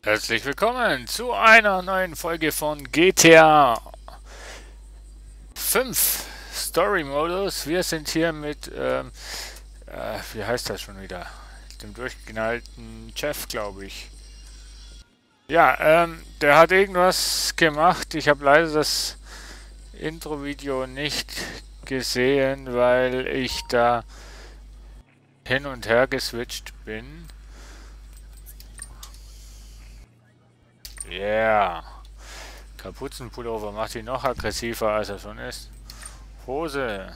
Herzlich willkommen zu einer neuen Folge von GTA 5 Story Modus. Wir sind hier mit, wie heißt das schon wieder? Dem durchgeknallten Jeff, glaube ich. Ja, der hat irgendwas gemacht. Ich habe leider das Intro-Video nicht gesehen, weil ich da hin und her geswitcht bin. Yeah. Kapuzenpullover macht ihn noch aggressiver, als er schon ist. Hose.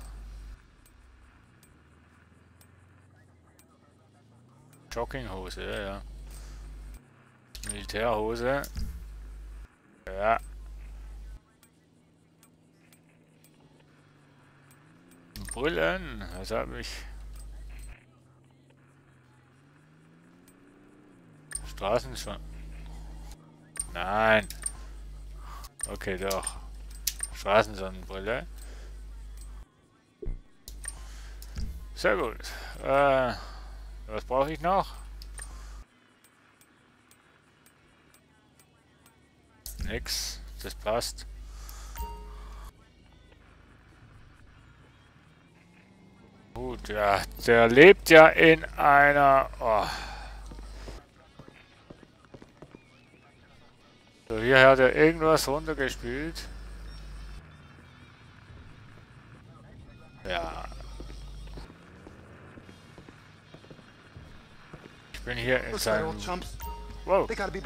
Jogginghose, ja. Militärhose. Ja. Brillen. Was habe ich? Straßenschwein. Nein. Okay, doch. Straßensonnenbrille. Sehr gut. Was brauche ich noch? Nix. Das passt. Gut, ja. Der lebt ja in einer... Oh. So, hier hat er irgendwas runtergespielt. Ja. Ich bin hier in seinem... Wow.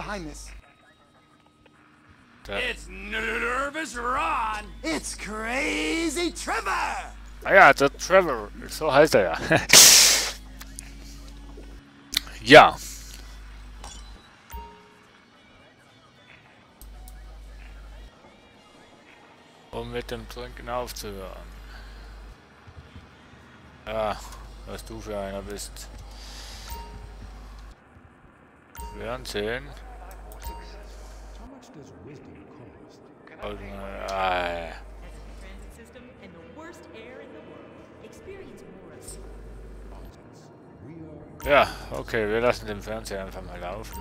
It's Nervous Ron! It's Crazy Trevor! Ah ja, der Trevor. So heißt er ja. Ja. Um mit dem Trinken aufzuhören. Ja, was du für einer bist. Fernsehen. Also, ja, okay, wir lassen den Fernseher einfach mal laufen.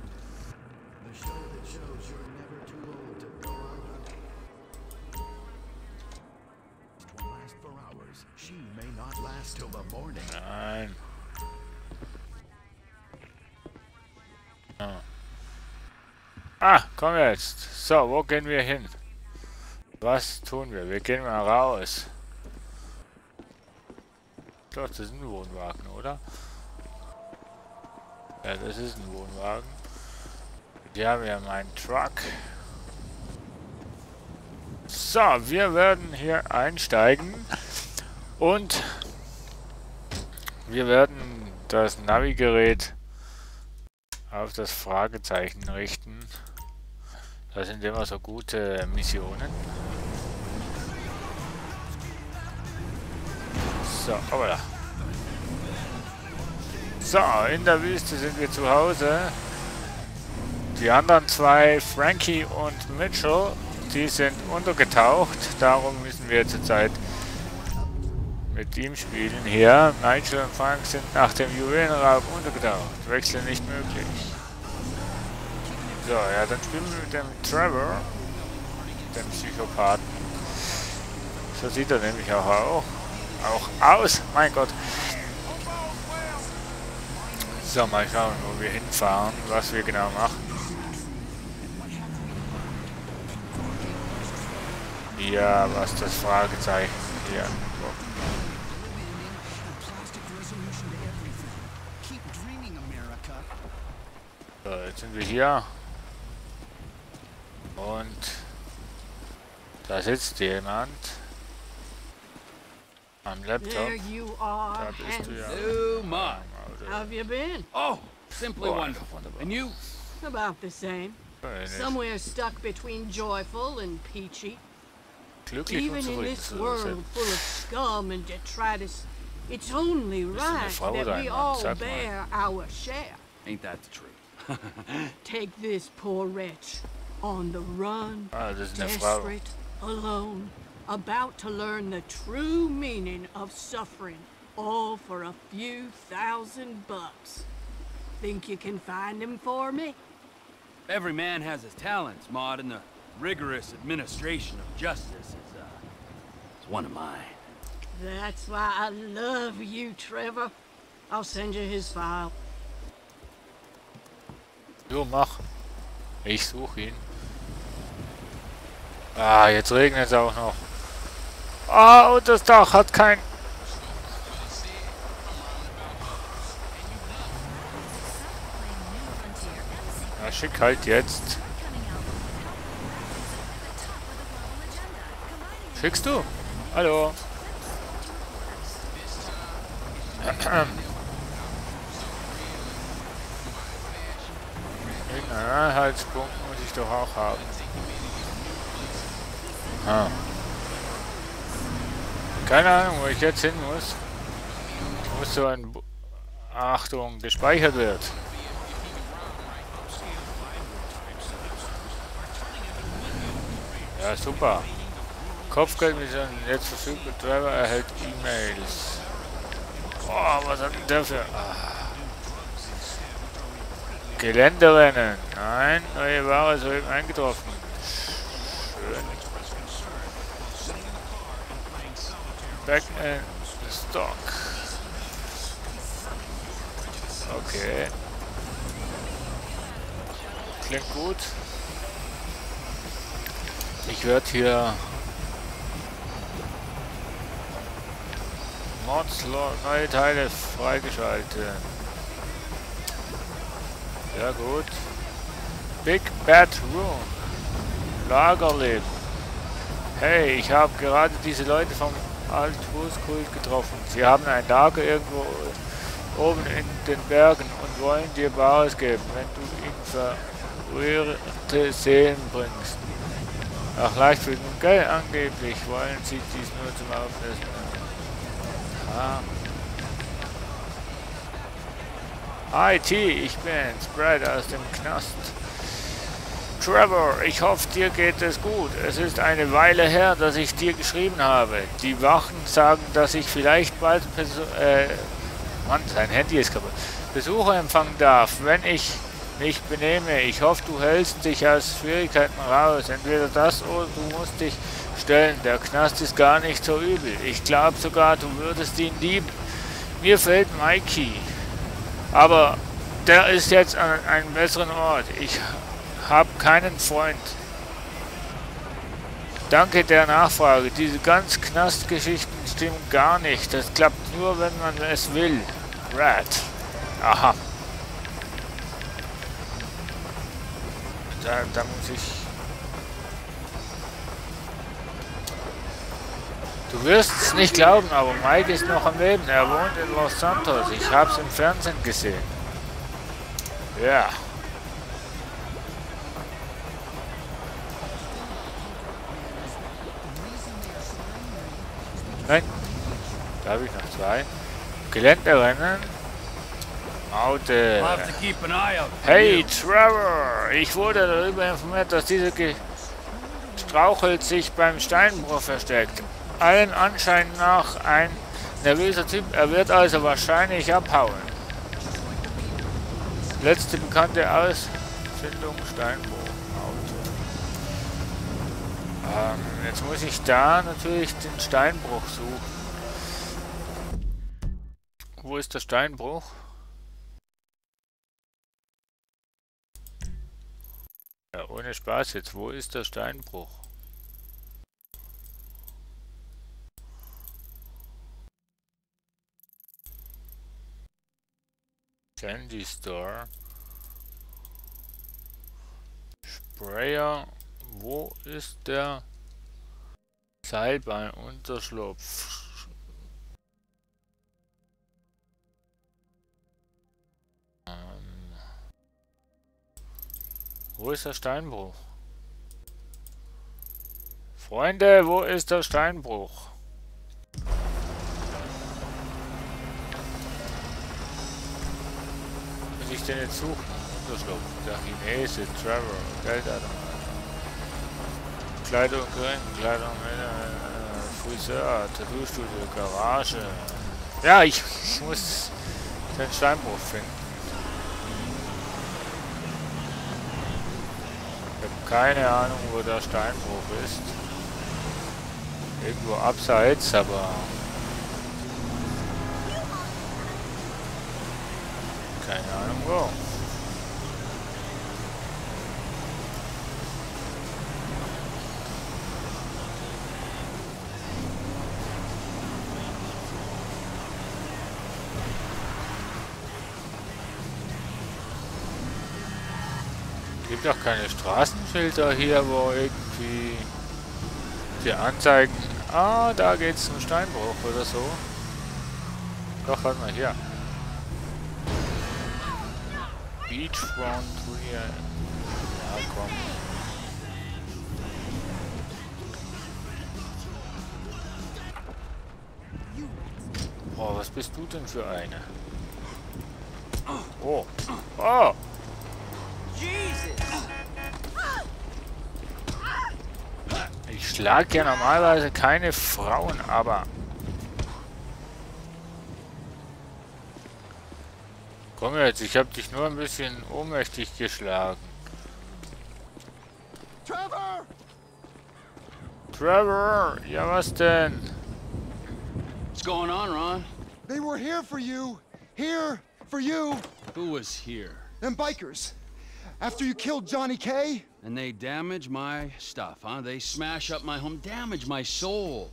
Nein. Ah, komm jetzt. So, wo gehen wir hin? Was tun wir? Wir gehen mal raus. Doch, das ist ein Wohnwagen, oder? Ja, das ist ein Wohnwagen. Wir haben ja meinen Truck. So, wir werden hier einsteigen. Und wir werden das Navigerät auf das Fragezeichen richten. Das sind immer so gute Missionen. So, hoppla. So, in der Wüste sind wir zu Hause. Die anderen zwei, Frankie und Mitchell, die sind untergetaucht. Darum müssen wir zurzeit mit ihm spielen hier. Nigel und Frank sind nach dem Juwelenraub untergetaucht. Wechsel nicht möglich. So, ja, dann spielen wir mit dem Trevor, dem Psychopathen. So sieht er nämlich auch aus. Mein Gott. So, mal schauen, wo wir hinfahren, was wir genau machen. Ja, was das Fragezeichen hier. So, jetzt sind wir hier. Und da sitzt jemand am Laptop. There you are. Da bist du ja. How have you been? Oh, simply wonderful. And you? About the same. Somewhere stuck between joyful and peachy. Glücklich und Even in zufrieden. this world full of scum and detritus, it's only right that we all bear our share. Ain't that the truth? Take this poor wretch on the run, Ah, das ist eine Frau. desperate, alone, about to learn the true meaning of suffering, all for a few $1,000. Think you can find him for me? Every man has his talents, Maud, and the rigorous administration of justice is one of mine. That's why I love you, Trevor. I'll send you his file. Jo, mach. Ich suche ihn. Ah, jetzt regnet es auch noch. Ah, und das Dach hat kein... Ja, schick halt jetzt. Schickst du? Hallo. Irgendeinen Anhaltspunkt muss ich doch auch haben. Ah. Keine Ahnung, wo ich jetzt hin muss. Ich muss so ein... Achtung, gespeichert wird. Ja, super. Kopfgeldmission jetzt verfügbar. Trevor erhält E-Mails. Oh, was hat denn der für... Ah. Geländerennen. Nein, neue Ware soeben eingetroffen. Schön. Back in Stock. Okay. Klingt gut. Ich werde hier Mods, neue Teile freigeschaltet. Ja gut. Big Bad Room. Lagerleben. Hey, ich habe gerade diese Leute vom Alt-Hus-Kult getroffen. Sie haben ein Lager irgendwo oben in den Bergen und wollen dir Bares geben, wenn du ihnen verirrte Seelen bringst. Nach Leichtfühlung und Geld angeblich wollen sie dies nur zum Auflösen. Hi T, ich bin's, Brad aus dem Knast. Trevor, ich hoffe, dir geht es gut. Es ist eine Weile her, dass ich dir geschrieben habe. Die Wachen sagen, dass ich vielleicht bald Mann, sein Handy ist kaputt. Besucher empfangen darf, wenn ich mich benehme. Ich hoffe, du hältst dich aus Schwierigkeiten raus. Entweder das oder du musst dich stellen. Der Knast ist gar nicht so übel. Ich glaube sogar, du würdest ihn lieben. Mir fehlt Mikey. Aber der ist jetzt an einem besseren Ort. Ich habe keinen Freund. Danke der Nachfrage. Diese ganz Knastgeschichten stimmen gar nicht. Das klappt nur, wenn man es will. Rat. Aha. Da muss ich... Du wirst es nicht glauben, aber Mike ist noch am Leben. Er wohnt in Los Santos. Ich habe es im Fernsehen gesehen. Ja. Nein. Da habe ich noch zwei. Geländerennen. Auto. Hey Trevor, ich wurde darüber informiert, dass dieser gestrauchelt sich beim Steinbruch versteckt. Allen Anschein nach ein nervöser Typ, er wird also wahrscheinlich abhauen. Letzte bekannte Ausfindung Steinbruch. Auto. Jetzt muss ich da natürlich den Steinbruch suchen. Wo ist der Steinbruch? Ja, ohne Spaß jetzt. Wo ist der Steinbruch? Candy Store. Sprayer. Wo ist der Seilbeinunterschlupf? Wo ist der Steinbruch? Freunde, wo ist der Steinbruch? Muss ich den jetzt suchen? Unterschlupf. Der Chinese, Trevor, Geldader. Kleidung, Kleidung, Friseur, Tattoo-Studio, Garage. Ja, ich muss den Steinbruch finden. Keine Ahnung, wo der Steinbruch ist. Irgendwo abseits, aber keine Ahnung wo. Gibt auch keine Straßenschilder hier, wo irgendwie die anzeigen, ah, da geht's zum Steinbruch oder so. Doch, warte mal hier. Beachfront Rear. Ja, komm. Boah, was bist du denn für eine? Oh. Oh! Ich schlage ja normalerweise keine Frauen, aber... Komm jetzt, ich habe dich nur ein bisschen ohnmächtig geschlagen. Trevor! Trevor! Ja, was denn? What's going on, Ron? They were here for you! Here for you! Who was here? Them bikers! After you killed Johnny K? And they damage my stuff, huh? They smash up my home, damage my soul.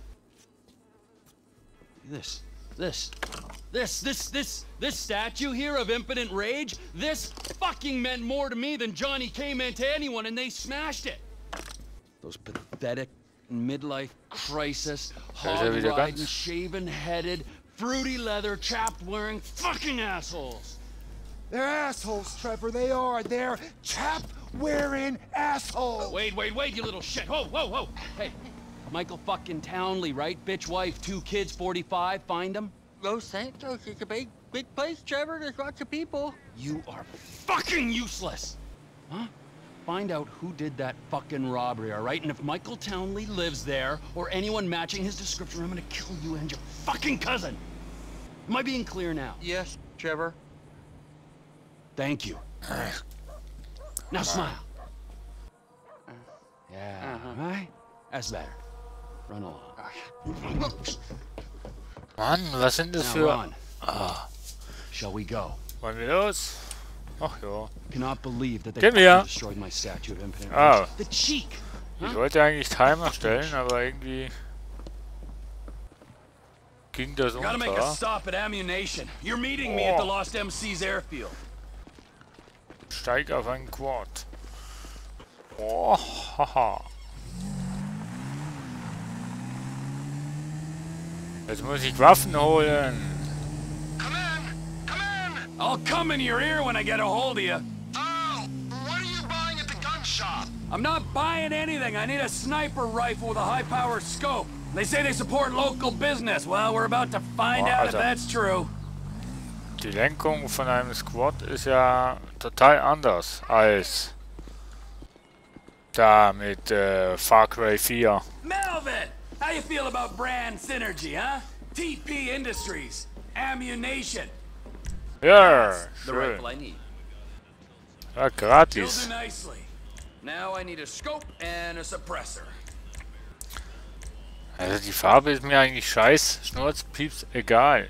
This statue here of impotent rage, this fucking meant more to me than Johnny K meant to anyone, and they smashed it. Those pathetic midlife crisis, hog-riding, shaven-headed, fruity leather, chapped-wearing fucking assholes. They're assholes, Trevor. They are. They're chap-wearing assholes. Wait, you little shit. Whoa. Hey, Michael fucking Townley, right? Bitch wife, 2 kids, 45. Find him. Los Santos is a big place, Trevor. There's lots of people. You are fucking useless. Huh? Find out who did that fucking robbery, all right? And if Michael Townley lives there, or anyone matching his description, I'm gonna kill you and your fucking cousin. Am I being clear now? Yes, Trevor. Thank you. Now smile. Yeah, right? That's better. Run along. Mann, was sind das Now, für... Ron, shall we go? Wollen wir los? Ach ja. Cannot believe that they Gehen wir. destroyed my statue of impotent Ah. rage. The cheek. Ich wollte eigentlich Timer stellen, aber irgendwie... ging das Gotta make a unter. stop at ammunition. You're meeting me at the Lost MC's airfield. Steig auf einen Quad. Oh, haha. Jetzt muss ich Waffen holen. Come in! I'll come in your ear when I get a hold of you. Oh, what are you buying at the gun shop? I'm not buying anything. I need a sniper rifle with a high-powered scope. They say they support local business. Well, we're about to find out if that's true. Die Lenkung von einem Squad ist ja total anders als da mit Far Cry 4. Melvin! How you feel about brand synergy, huh? TP Industries. Ammunition. Ja, The schön. rifle I need. Ja, gratis. Nicely. Now I need a scope and a suppressor. Also die Farbe ist mir eigentlich scheiß, Schnurz, Pieps, egal.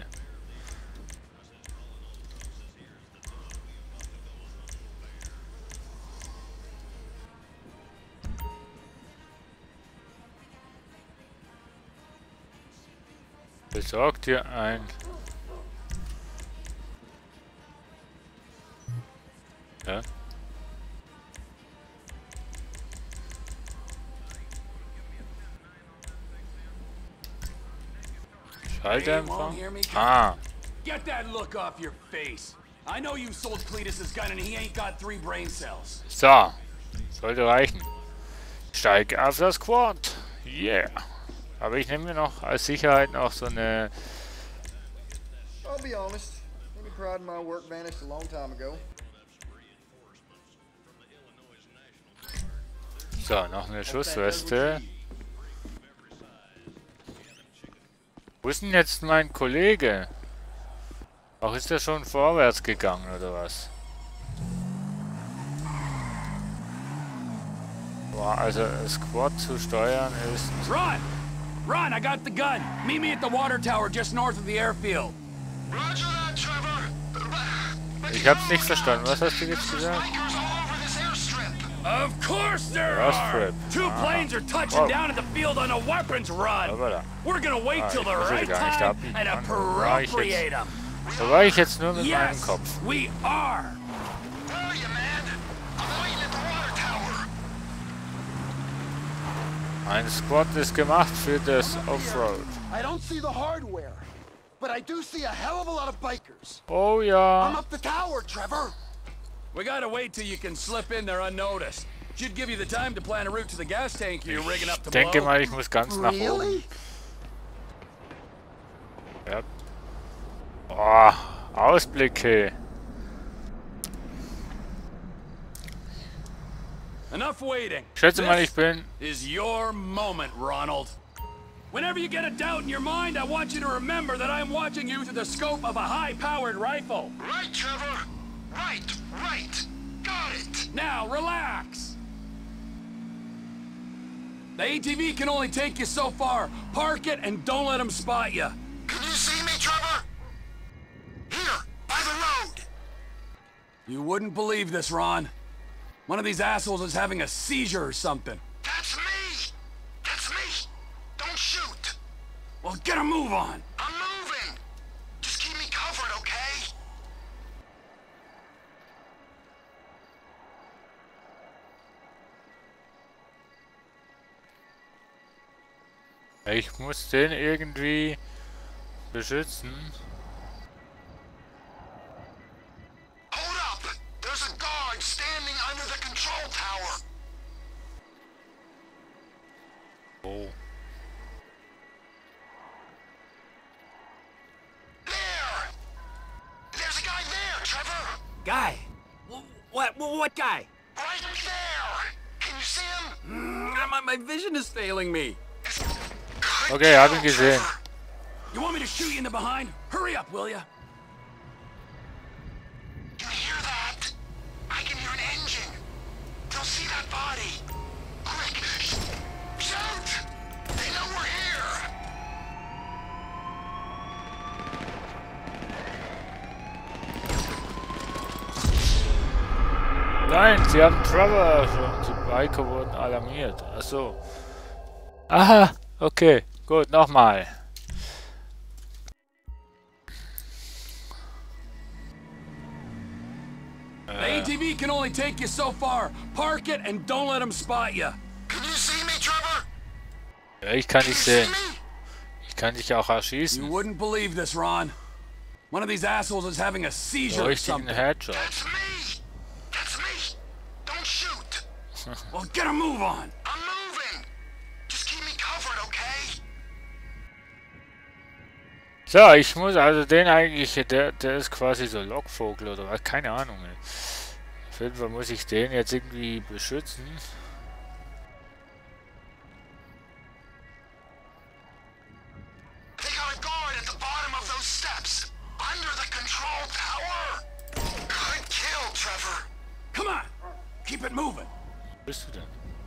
Besorgt dir ein... Ja? Schalldämpfer? Ah. Get that look off your face. I know you sold Cletus's gun and he ain't got 3 brain cells. So. Sollte reichen. Steig auf das Quad. Yeah. Aber ich nehme mir noch als Sicherheit noch so eine... I'll be honest. Any pride in my work vanished a long time ago. So, noch eine Schussweste. Wo ist denn jetzt mein Kollege? Ach, ist der schon vorwärts gegangen, oder was? Boah, also Squad zu steuern ist... Run! Run, I got the gun! Meet me at the water tower just north of the airfield. Roger that, Trevor. Ich hab's nicht verstanden. Was hast du jetzt gesagt? Of course there are! Two planes are touching down in the field on a weapons run! We're gonna wait till the right time and appropriate them! Da war ich jetzt nur mit meinem Kopf. We are! Where are you, man? I'm waiting at the water tower. Ein Squad ist gemacht für das Offroad. I don't see the hardware, but I do see a hell of a lot of bikers. Oh I'm ja. up the tower, Trevor. We gotta wait till you can slip in there unnoticed. Should give you the time to plan a route to the gas tank you're rigging up to blow. Denke mal, ich muss ganz nach oben. Really? Ja. Oh, Ausblicke. Enough waiting. Schätze mal, ich bin... Is your moment, Ronald. Whenever you get a doubt in your mind, I want you to remember that I'm watching you through the scope of a high-powered rifle. Right, Trevor. Right. Got it. Now, relax. The ATV can only take you so far. Park it and don't let them spot you. Can you see me, Trevor? Here, by the road. You wouldn't believe this, Ron. One of these assholes is having a seizure or something. That's me. Don't shoot. Well, get a move on. I'm moving. Just keep me covered, okay? Ich muss den irgendwie beschützen. Hold up. There's a guard standing under the control tower. Oh. There's a guy there, Trevor. Guy? What guy? Right there. Can you see him? My vision is failing me. Okay, hab ihn gesehen. You want me to shoot you in the behind? Hurry up, will ya? You hear that? I can hear an engine. They'll see that body. Quick, shoot! They know we're here. Nein, sie haben Trevor schon. Die Biker wurden alarmiert. Achso. Aha, okay. Gut, nochmal. The ATV can only take you so far. Park it and don't let them spot you. Can you see me, Trevor? Ja, ich kann dich sehen. Ich kann dich auch You erschießen. wouldn't believe this, Ron. One of these assholes is having a seizure or Richtigen something. Headshot. That's me. Don't shoot. Well, get a move on. I'm moving. Just keep me covered, okay? So, ich muss also den eigentlich, der ist quasi so Lockvogel oder was, keine Ahnung. Ey. Auf jeden Fall muss ich den jetzt irgendwie beschützen. They got a guard at the bottom of those steps, under the control tower. Good kill, Trevor. Come on. Keep it moving. Wo bist du denn?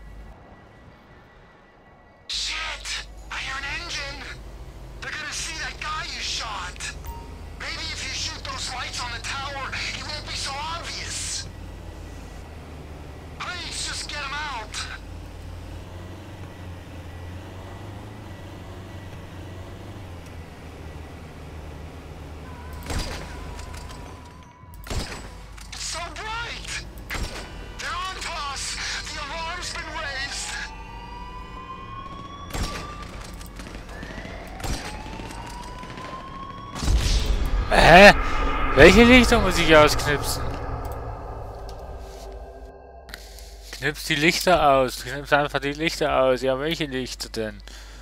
Shit! I hear an engine. They're gonna see that guy you shot. Maybe if you shoot those lights on the tower, it won't be so obvious. Please, just get him out. It's so bright. They're on to us. The alarm's been raised. Hä? Welche Lichter muss ich ausknipsen? Knips die Lichter aus. Knips einfach die Lichter aus. Ja, welche Lichter denn?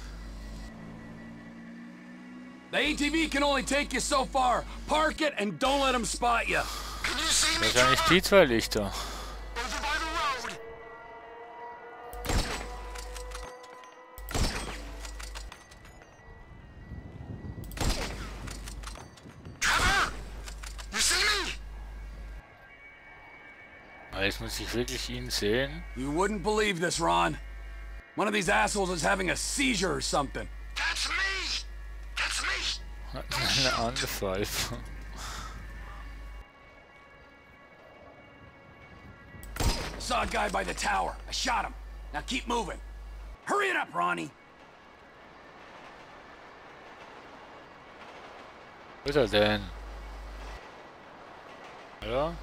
The ATV can only take you so far. Park it and don't let them spot you. Can you see me, Wahrscheinlich Trevor? die zwei Lichter. Over by the road. Trevor? You see me? Aber jetzt muss ich wirklich ihn sehen. You wouldn't believe this, Ron. One of these assholes is having a seizure or something. That's me! That's me! Hat eine Anfall. Saw a guy by the tower. I shot him. Now keep moving. Hurry it up, Ronnie. Wo ist er denn? Hallo?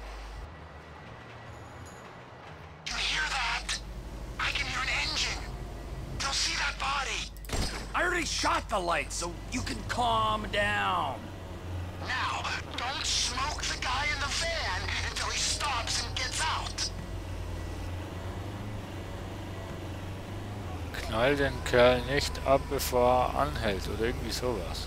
You hear that? I can hear an engine. They'll see that body. I already shot the lights, so you can calm down. Now, don't smoke the guy in the van until he stops and gets out. Knall den Kerl nicht ab, bevor er anhält oder irgendwie sowas.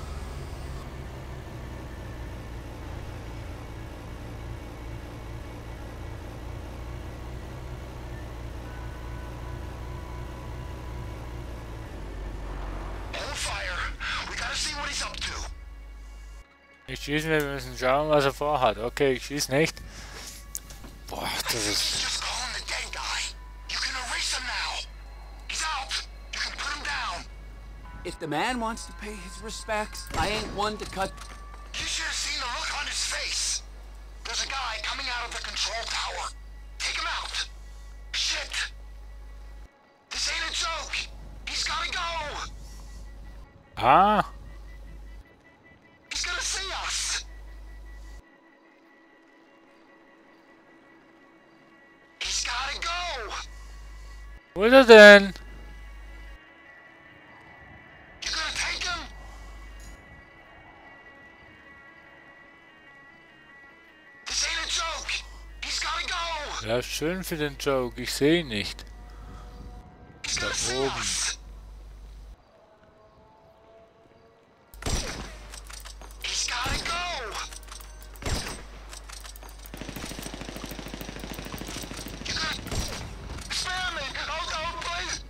Nicht schießen, wir müssen schauen, was er vorhat. Okay, ich schieße nicht. Boah, das ist... If the man wants to pay his respects, I ain't one to cut... You should have seen the look on his face. There's a guy coming out of the control tower. Take him out. Shit. This ain't a joke. He's gotta go. Ah. He's gonna see us. He's gotta go. Wo ist er denn? You gonna take him? This ain't a joke. He's gotta go. Ja, schön für den Joke. Ich sehe ihn nicht. He's Da gonna see oben. us. He's gotta go. You gonna spare me? Oh no, please.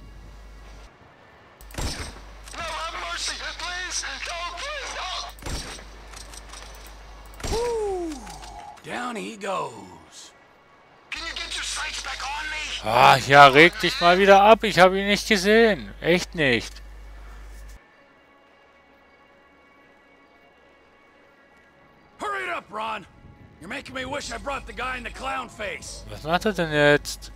No, have mercy, please. No, please, no. Woo! Down he goes. Can you get your sights back on me? Ah, ja, reg dich mal wieder ab. Ich habe ihn nicht gesehen. Echt nicht. Hurry it up, Ron. You're making me wish I brought the guy in the clown face. Was macht er denn jetzt?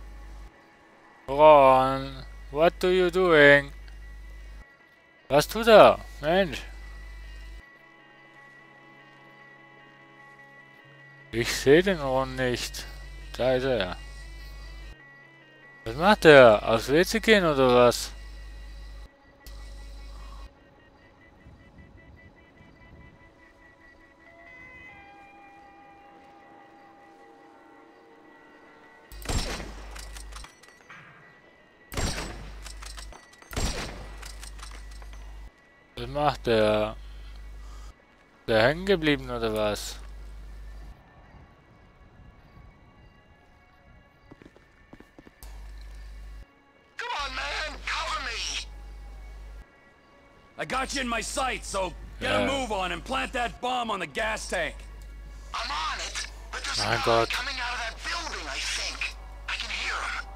Ron, what do you doing? Was tut er? Mensch. Ich sehe den Ron nicht. Da ist er. Was macht er? Aufs WC gehen oder was? Was macht der? Ist der hängen geblieben oder was? Come on, man, cover me. I got you in my sights, so get a move on and plant that bomb on the gas tank. I'm on it, but there's a Mein guy Gott. coming out of that building, I think. I can hear him.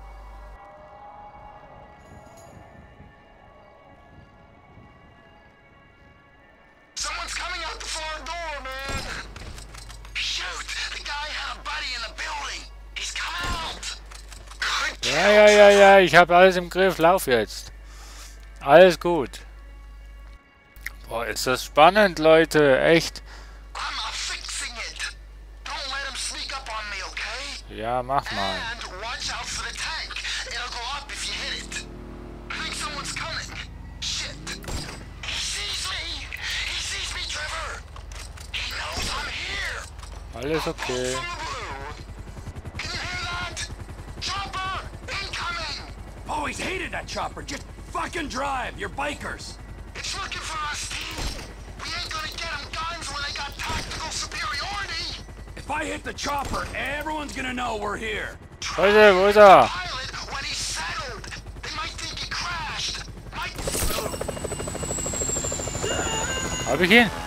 Someone's coming out the far door, man. Shoot, the guy had a buddy in the building. He's coming out. Good kill. Ja, ich habe alles im Griff. Lauf jetzt. Alles gut. Boah, ist das spannend, Leute. Echt. I'm fixing it. Don't let him sneak up on me, okay? Ja, mach mal. And watch out for the tank. It'll go up if you hit it. I think someone's coming. Shit. He sees me. He sees me, Trevor. He knows I'm here. Alles okay. From the blue. Can you hear that? Chopper, incoming. Always hated that chopper. Just fucking drive. You're bikers. It's looking for us, team. We ain't gonna get them guns when they got tactical superiority. If I hit the chopper, everyone's gonna know we're here. Wo ist er? Wo ist er? Pilot, when he's settled, they might think he crashed. Hab ich ihn?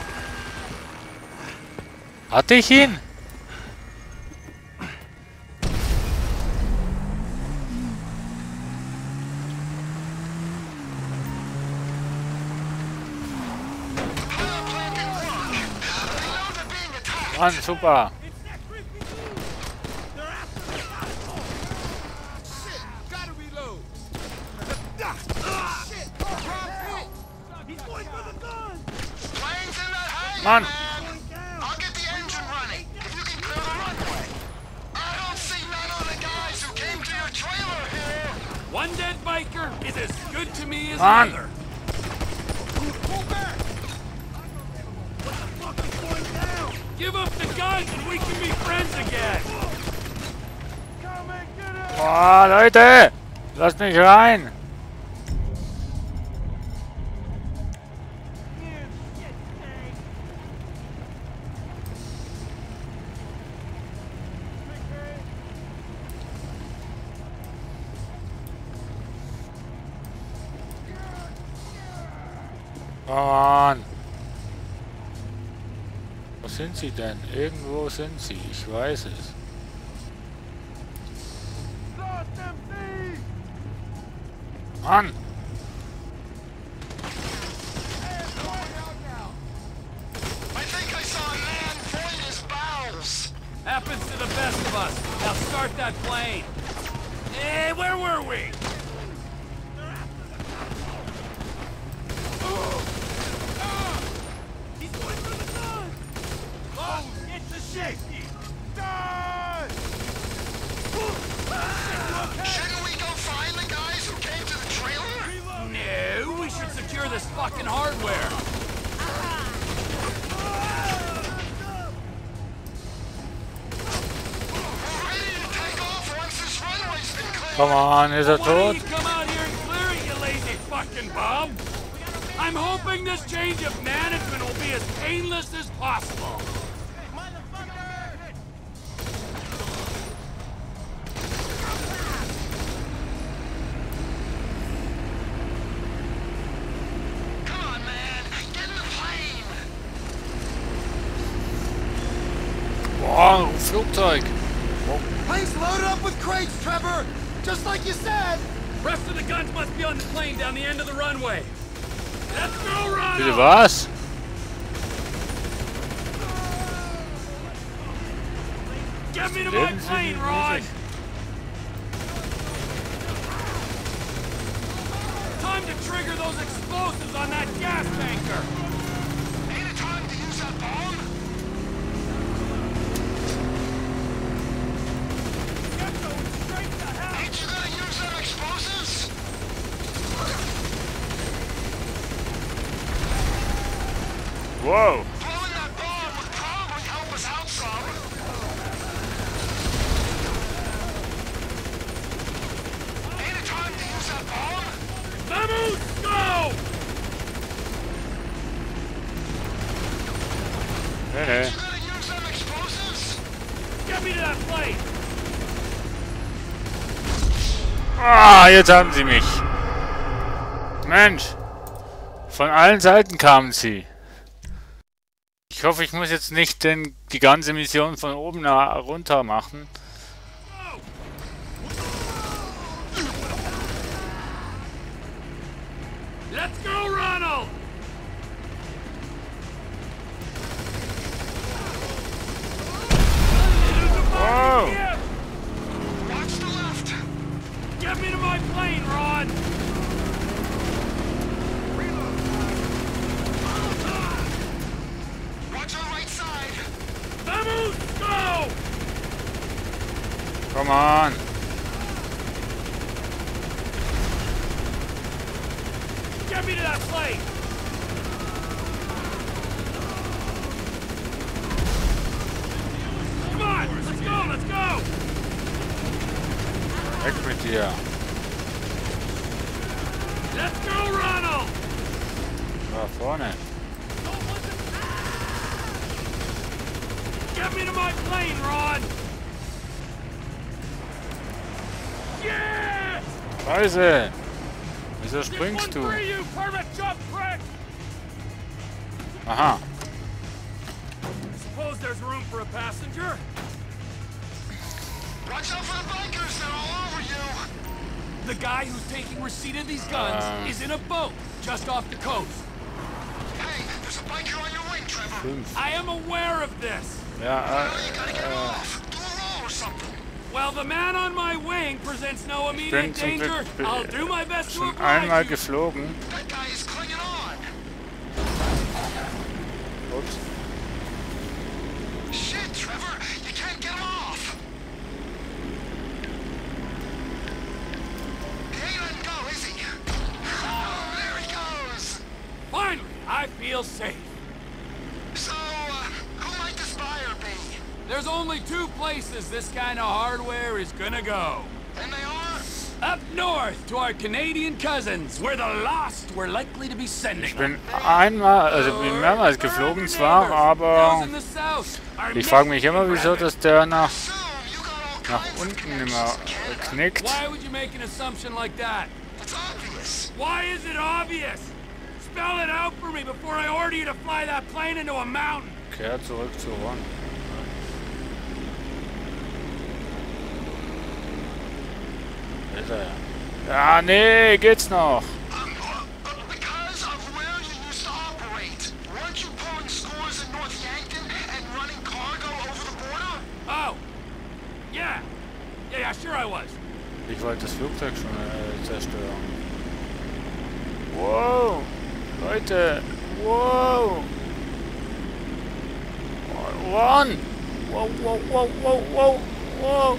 Mann, super. Mann! I'll get the engine running if you can clear the runway. I don't see none of the guys who came to your trailer here. One dead biker is as good to me as Mann. another. Pull back. What the fuck is going down? Give up the guns and we can be friends again. Boah, Leute! Lasst mich rein! Mann! Wo sind sie denn? Irgendwo sind sie, ich weiß es. Mann! I think I saw a man void his bowels. Happens to the best of us. Now start that plane. Hey, where were we? He's going for the gun! Oh, get to safety! Shouldn't we go find the guys who came to the trailer? No, we should secure this fucking hardware. We're ready to take off once this runway's been cleared. Come on, ist er Why don't tot? you come out here and clear it, you lazy fucking bum? I'm hoping this change of management will be as painless as possible. Come on, man. Get in the plane. Boah, ein Flugzeug! Plane's loaded up with crates, Trevor! Just like you said! Rest of the guns must be on the plane down the end of the runway. Let's go, Bitte Ronald! was? Get me to my plane, Ron! Time to trigger those explosives on that gas tanker! Ain't it time to use that bomb? Ain't you gonna use them explosives? Wow! Blowing that bomb would probably help us out some. Ain't it time to use that bomb? Vamos, go! Nee, nee. You gonna use them explosives? Get me to that plane! Ah, jetzt haben sie mich! Mensch! Von allen Seiten kamen sie. Ich hoffe, ich muss jetzt nicht die ganze Mission von oben nach runter machen. Let's go, Ronald! Whoa! Watch the left. Get me to my plane, Ron! Watch our right side. Vamos, go! Come on! Get me to that plane! Come on, let's go, let's go! Weg mit dir! Let's go, Ronald! Da vorne! Get me to my plane, Ron! Yeah! Scheiße! Wieso This springst one du? for you, permit jump prick! Aha! Suppose there's room for a passenger? Watch out for the bikers. They're all over you. The guy who's taking receipt of these guns is in a boat just off the coast. Hey, there's a biker on your wing, Trevor. Fünf. I am aware of this. Ja, Well, the man on my wing presents no immediate danger. I'll do my best to schon oblige einmal you. geflogen. That guy is clinging on. Ups. Shit, Trevor, you can't get him off. He ain't letting go, is he? Oh, there he goes. Finally, I feel safe. So, who might this buyer be? There's only two places this kind of hardware is gonna go. And they are? Up north to our Canadian cousins, where the lost were likely to be sending Ich bin einmal, also bin mehrmals geflogen zwar, aber ich frage mich immer, wieso dass der nach unten immer knickt. Why would you make an assumption like that? It's obvious. Why is it obvious? Spell it out for me before I order you to fly that plane into a mountain. Kehr zurück zu Ron. Ist er ja. Ja, nee, geht's noch. Because of where you used to operate. Weren't you pulling scores in North Yankton and running cargo over the border? Oh, yeah. Yeah, sure I was. Ich wollte das Flugzeug schon zerstören. Wow! Leute! Wow! Ron! Wow, wow, wow, wow, wow, wow!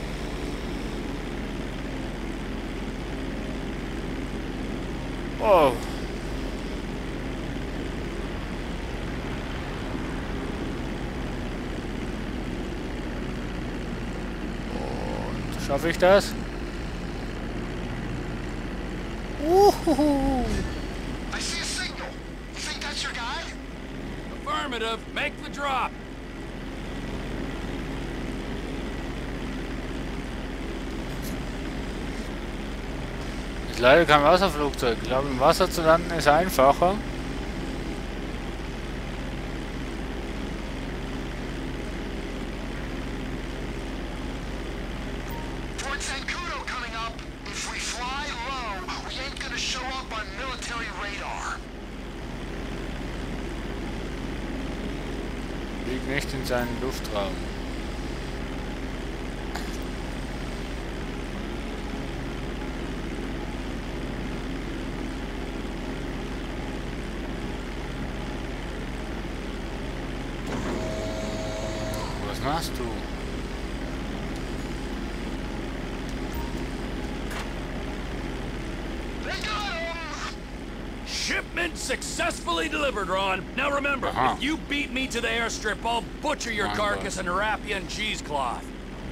Wow! Und schaffe ich das? Woohoo! I see a signal. You think that's your guy? Affirmative. Make the drop. Ist leider kein Wasserflugzeug. Ich glaube, im Wasser zu landen ist einfacher. Fort Zancudo coming up. If we fly low, we ain't gonna show up on military radar. Fliegt nicht in seinen Luftraum. Was machst du? They got him! Shipment successfully delivered, Ron. Now remember, if you beat me to the airstrip, I'll butcher your carcass and wrap you in cheesecloth.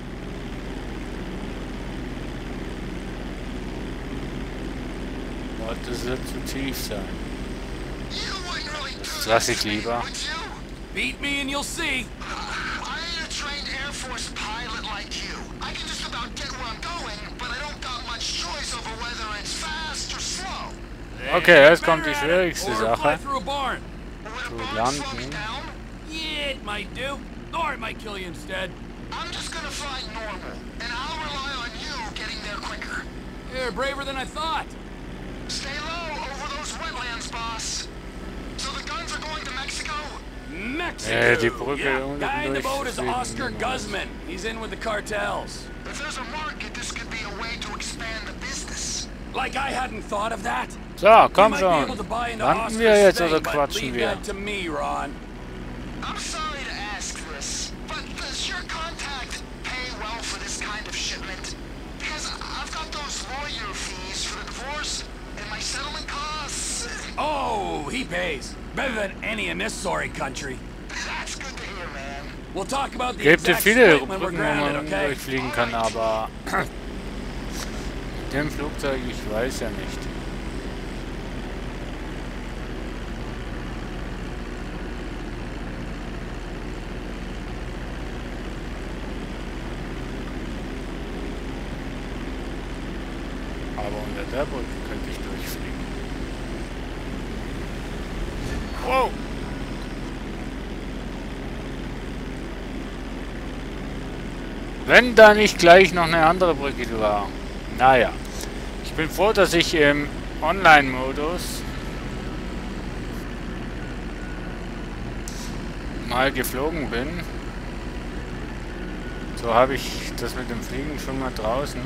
Sollte es wird zu tief sein. You wouldn't really do Das this lasse ich to me, lieber. would you? Beat me and you'll see. I ain't a trained Air Force pilot like you. I can just about get where I'm going, but I don't got much choice over whether it's fast or slow. Okay, jetzt kommt die schwierigste Or fly Sache. through a barn. Would a Zu barn slow me landen. down? Yeah, it might do. Or it might kill you instead. I'm just gonna fly normal, and I'll rely on you getting there quicker. You're braver than I thought. Stay low over those wetlands, boss. So the guns are going to Mexico? Mexico. Die Brücke Yeah, unten guy in the boat is durchfliegen. Oscar Guzman. He's in with the cartels. If there's a market, this could be a way to expand the business. Like I hadn't thought of that. So, You komm might be schon. able to buy into Landen Oscar's wir jetzt thing, oder but quatschen leave wir? that to me, Ron. I'm sorry to ask this, but does your contact pay well for this kind of shipment? Because I've got those lawyer fees for the divorce and my settlement costs. Oh, he pays. Better than any in this sorry country. That's good to hear, man. We'll talk about the Gibt es exact viele split when we're Brücken, wo grounded, man okay? durchfliegen kann, aber mit dem Flugzeug, ich weiß ja nicht. Aber unter der Brücke könnte ich durchfliegen. Wow! Wenn da nicht gleich noch eine andere Brücke war. Naja. Ich bin froh, dass ich im Online-Modus mal geflogen bin. So habe ich das mit dem Fliegen schon mal draußen.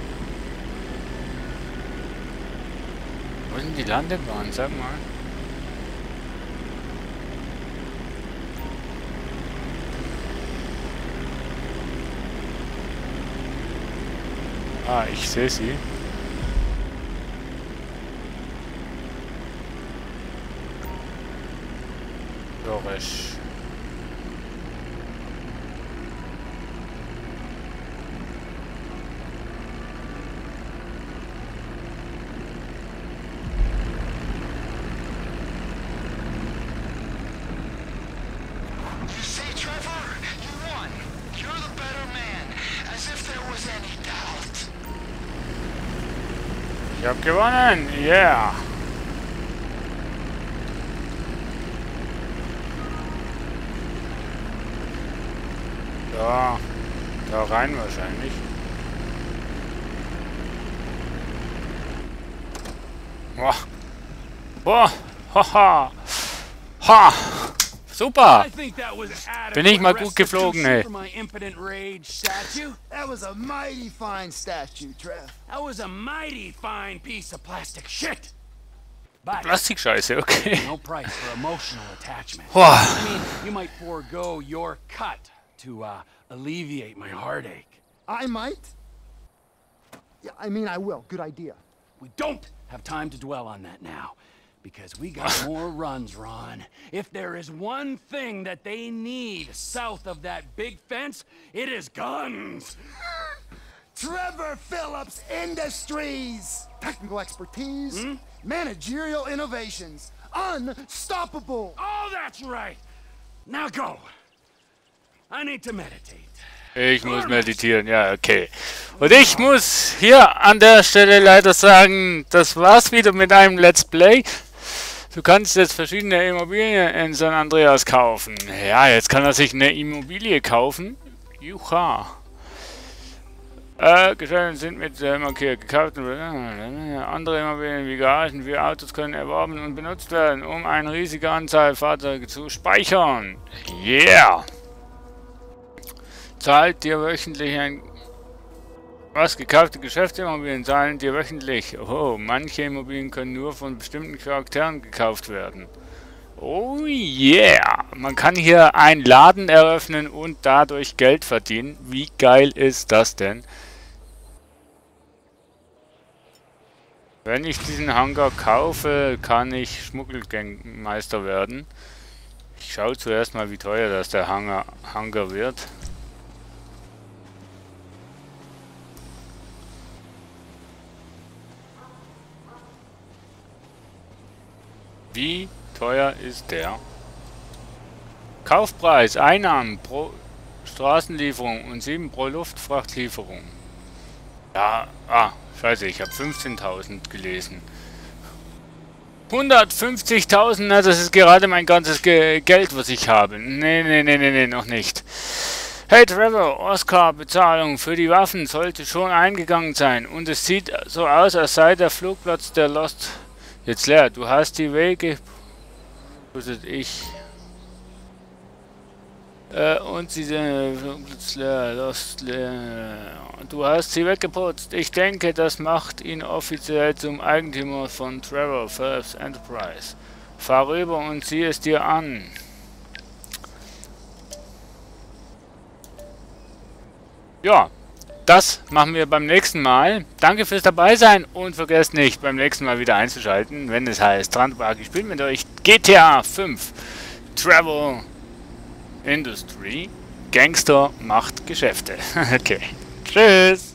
Wo sind die Landebahnen? Sag mal. Ah, ich sehe sie. Logisch. Ich hab gewonnen! Yeah! Da rein wahrscheinlich. Boah! Boah! Haha! Ha! Super! Bin ich mal gut geflogen, ey. That was a mighty fine statue, Trev. That was a mighty fine piece of plastic shit. But Plastikscheiße, okay. no price for emotional attachment. Boah. I mean, you might forego your cut to alleviate my heartache. I might? Yeah, I mean, I will. Good idea. We don't have time to dwell on that now, because we got more runs, Ron. If there is one thing that they need south of that big fence, it is guns. Trevor Phillips Industries! Technical expertise, managerial innovations, unstoppable! Oh, that's right. Now go. I need to meditate. Ich muss meditieren, ja, okay. Und ich muss hier an der Stelle leider sagen, das war's wieder mit einem Let's Play. Du kannst jetzt verschiedene Immobilien in San Andreas kaufen. Ja, jetzt kann er sich eine Immobilie kaufen. Jucha. Geschäfte sind mit markiert gekauft. Andere Immobilien wie Garagen, wie Autos können erworben und benutzt werden, um eine riesige Anzahl Fahrzeuge zu speichern. Yeah! Zahlt dir wöchentlich ein... Was? Gekaufte Geschäftsimmobilien zahlen dir wöchentlich. Oh, manche Immobilien können nur von bestimmten Charakteren gekauft werden. Oh yeah! Man kann hier einen Laden eröffnen und dadurch Geld verdienen. Wie geil ist das denn? Wenn ich diesen Hangar kaufe, kann ich Schmuggelmeister werden. Ich schaue zuerst mal, wie teuer das der Hangar wird. Wie teuer ist der? Kaufpreis, Einnahmen pro Straßenlieferung und 7 pro Luftfrachtlieferung. Ja, scheiße, ich habe 15.000 gelesen. 150.000, na, das ist gerade mein ganzes Geld, was ich habe. Nee, noch nicht. Hey Trevor, Oscar-Bezahlung für die Waffen sollte schon eingegangen sein. Und es sieht so aus, als sei der Flugplatz der Lost jetzt leer. Du hast die Wege... Ich... und sie sind leer. Du hast sie weggeputzt. Ich denke, das macht ihn offiziell zum Eigentümer von Trevor Phillips Enterprise. Fahr rüber und sieh es dir an. Ja, das machen wir beim nächsten Mal. Danke fürs Dabeisein und vergesst nicht, beim nächsten Mal wieder einzuschalten, wenn es heißt, Trandopark spielt mit euch GTA 5 Travel Industry. Gangster macht Geschäfte. Okay. Tschüss.